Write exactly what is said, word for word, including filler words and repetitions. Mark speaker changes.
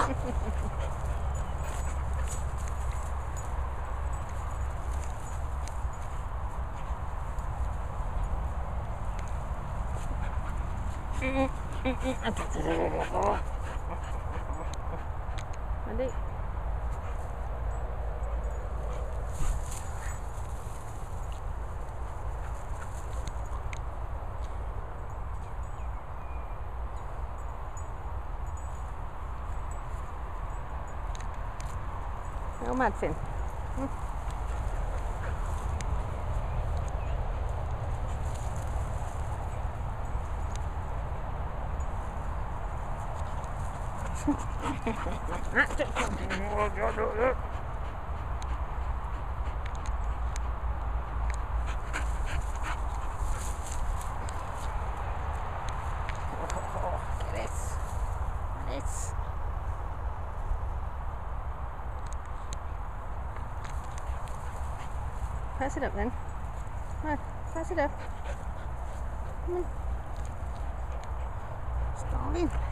Speaker 1: Adik. Tengok Martin. Hmm. Yes. Yes. Pass it up then. Come on, pass it up. Come on. Stalling.